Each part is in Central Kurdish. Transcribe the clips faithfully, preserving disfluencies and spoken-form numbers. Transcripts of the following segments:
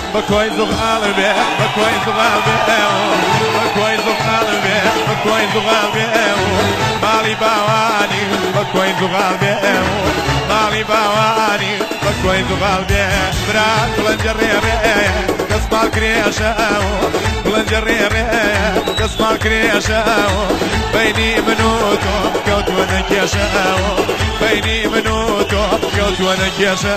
بكويس وقلبي بكويس وقلبي بكويس وقلبي بكويس وقلبي مالي باواني بكويس وقلبي مالي باواني بكويس وقلبي برات بلنجريري قسم الكريشة بلنجريري قسم الكريشة بيني منوتو كوت ونكيشة بيني منوتو كوت ونكيشة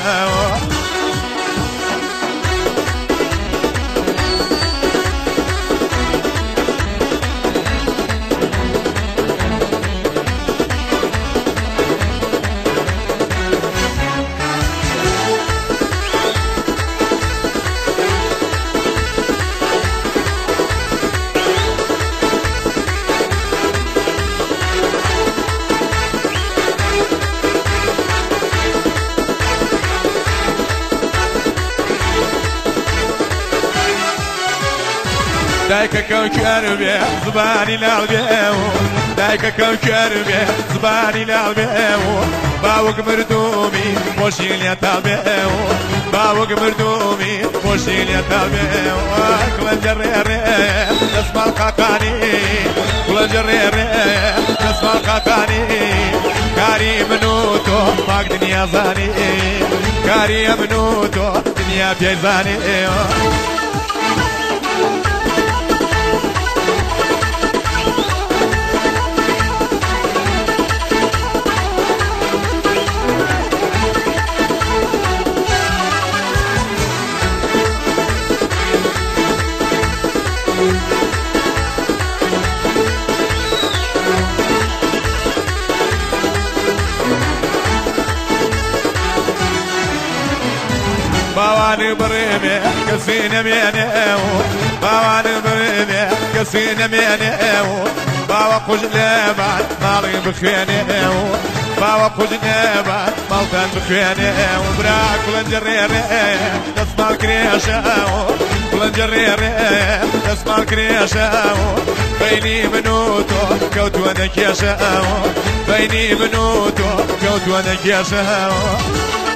دايكا كم كربي زباني لعبيو دايكا كم كربي زباني لعبيو باوك مردومي موشيل يا تابيو باوك مردومي موشيل يا تابيو كل جريري اسمع القاقاني كل جريري اسمع القاقاني كاري منوتو فاق دنيا زاني كاري منوتو دنيا بيزاني باواني بريمي كسينا ميانيو باواني بريمي كسينا ميانيو باوا قجلابات مالي بخيانيو باوا قجلابات مالتان بخيانيو براك بلنجريري نسمع الكريشة بلنجريري نسمع الكريشة بيني منوتو كوت ونكيشة بيني منوتو كوت ونكيشة